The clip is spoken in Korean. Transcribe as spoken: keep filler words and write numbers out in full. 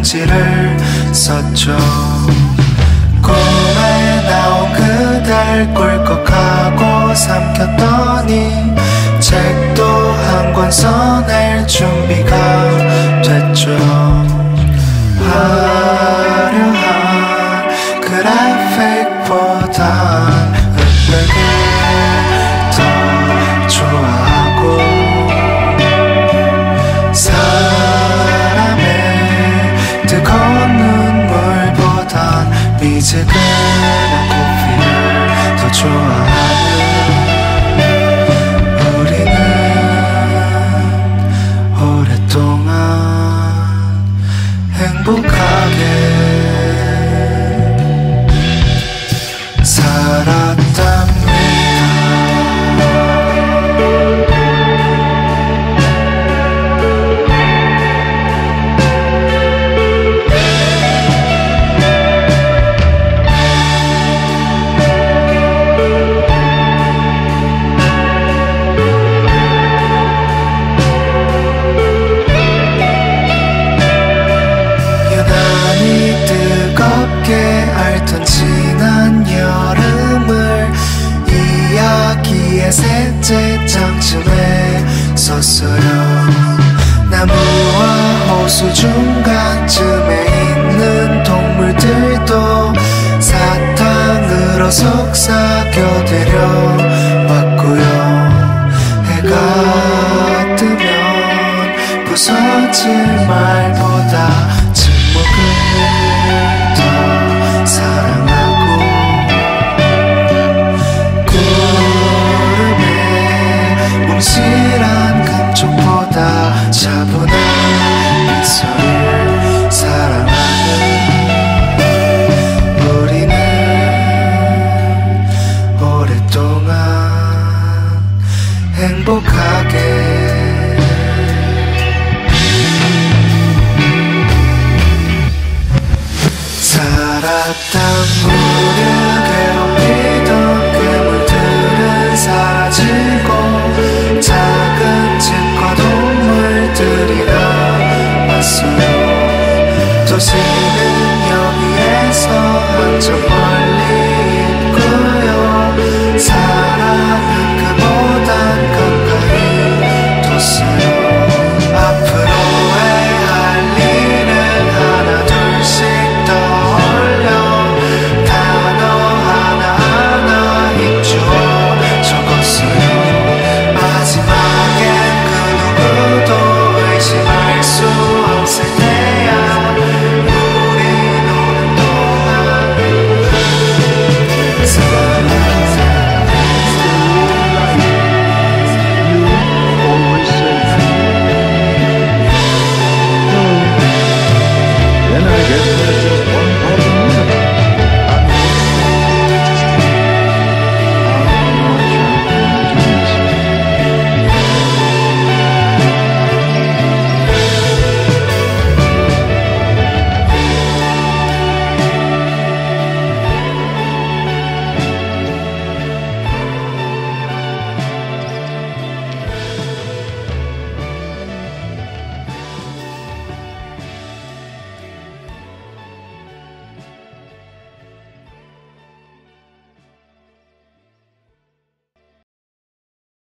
편지를 썼죠. 꿈에 나온 그댈 꿀꺽하고 삼켰더니 책도 한 권 써낼 준비가 됐죠. 화려한 그래픽보단 흑백을 더 좋아하고 사람의 뜨거운 눈물보단 미지근한 커피를 더 좋아하는 우리는 오랫동안 행복하게 살았답니다. 앓던 지난 여름을 이야기의 셋째 장쯤에 썼어요. 나무와 호수 중간쯤에 있는 동물들도 사탕으로 속삭여드려 왔고요. 해가 뜨면 부서질 말보다 침묵을 사랑하고 구름의 몽실한 감촉보다 차분한 미소를 사랑하는 우리는 오랫동안 행복하게 살았다고